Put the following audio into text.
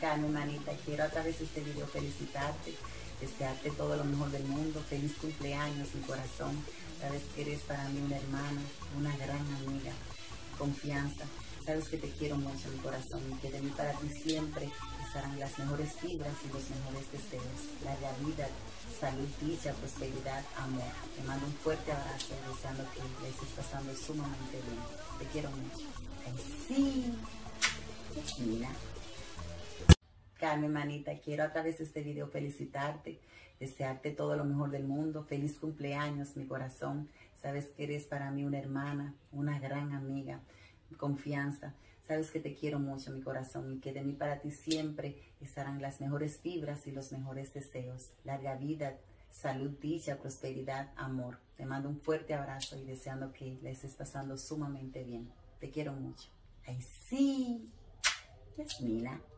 Carmen, manita, quiero a través de este video felicitarte, desearte todo lo mejor del mundo. Feliz cumpleaños, mi corazón. Sabes que eres para mí una hermana, una gran amiga, confianza. Sabes que te quiero mucho, mi corazón, y que de mí para ti siempre estarán las mejores fibras y los mejores deseos. Larga vida, salud, dicha, prosperidad, amor. Te mando un fuerte abrazo, deseando que la estés pasando sumamente bien. Te quiero mucho. Ay, sí. Mira. Carmen, manita, quiero a través de este video felicitarte, desearte todo lo mejor del mundo. Feliz cumpleaños, mi corazón. Sabes que eres para mí una hermana, una gran amiga, confianza. Sabes que te quiero mucho, mi corazón, y que de mí para ti siempre estarán las mejores fibras y los mejores deseos. Larga vida, salud, dicha, prosperidad, amor. Te mando un fuerte abrazo y deseando que la estés pasando sumamente bien. Te quiero mucho. Ay, sí. Yasmina.